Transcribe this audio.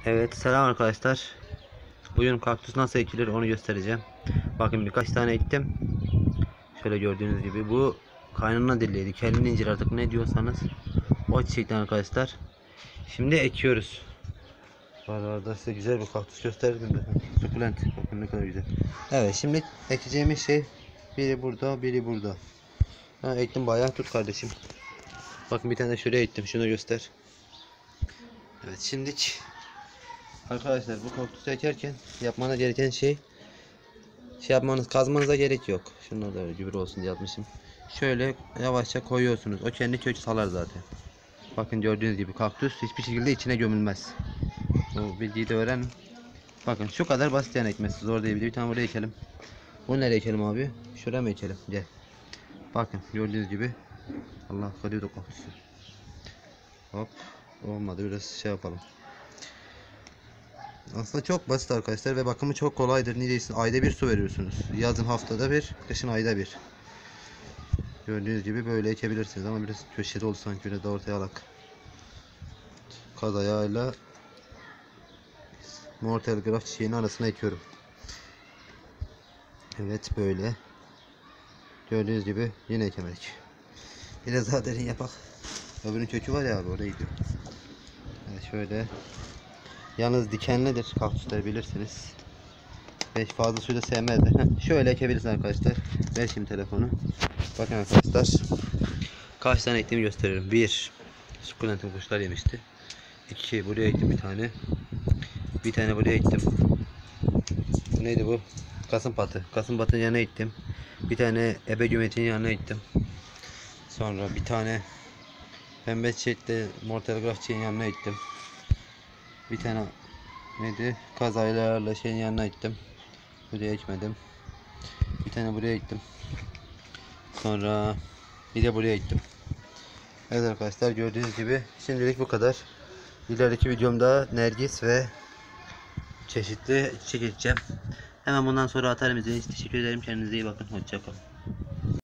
Evet, selam arkadaşlar. Bugün kaktüs nasıl ekilir onu göstereceğim. Bakın birkaç tane ektim. Şöyle gördüğünüz gibi bu kaynana dilliydi. Kelin incir artık ne diyorsanız. O çiçekten arkadaşlar. Şimdi ekiyoruz. Arada size güzel bir kaktüs gösterdim de. Sukulent. Bakın ne kadar güzel. Evet, şimdi ekeceğimiz şey biri burada, biri burada. Ha, ektim bayağı, tut kardeşim. Bakın bir tane de şuraya ektim. Şunu göster. Evet, şimdilik arkadaşlar bu kaktüsü ekerken yapmanız gereken şey yapmanız, kazmanıza gerek yok. Şunlar da gübre olsun diye yapmışım. Şöyle yavaşça koyuyorsunuz. O kendi kök salar zaten. Bakın gördüğünüz gibi kaktüs hiçbir şekilde içine gömülmez. Bu bilgiyi de öğrenin. Bakın şu kadar basit yani ekmesi. Zor değil. Bir tane buraya ekelim. Bunu nereye ekelim abi? Şuraya mı ekelim? Gel. Bakın gördüğünüz gibi. Allah kalıyordu kaktüsü. Hop. Olmadı. Biraz şey yapalım. Aslında çok basit arkadaşlar ve bakımı çok kolaydır. Neredeyse ayda bir su veriyorsunuz. Yazın haftada bir, kışın ayda bir. Gördüğünüz gibi böyle ekebilirsiniz ama biraz köşede oldu sanki, biraz da ortaya alak. Kaz ayağıyla mor telgraf çiçeğinin arasına ekiyorum. Evet böyle. Gördüğünüz gibi yine ekemedik. Biraz daha derin yapak. Öbürünün kökü var ya abi, oraya gidiyor. Evet şöyle. Yalnız dikenlidir kaktüsler, bilirsiniz. Ve fazla suyu da sevmezler. Şöyle ekebilirsiniz arkadaşlar. Ver şimdi telefonu. Bakın arkadaşlar. Kaç tane ektiğimi gösteriyorum. 1. Sukulentin kuşlar yemişti. 2. Buraya ektim bir tane. Bir tane buraya ektim. Neydi bu? Kasımpatı. Kasımpatının yanına ektim. Bir tane ebe gümetinin yanına ektim. Sonra bir tane pembe çiçekli mor telgraf çiçeğin yanına ektim. Bir tane neydi? Kaz aylarla şeyin yanına ektim. Buraya ekmedim. Bir tane buraya ektim. Sonra bir de buraya ektim. Evet arkadaşlar, gördüğünüz gibi şimdilik bu kadar. İleriki videomda nergis ve çeşitli çiçek ekeceğim. Hemen bundan sonra atarım izlediğiniz için teşekkür ederim. Kendinize iyi bakın. Hoşça kalın.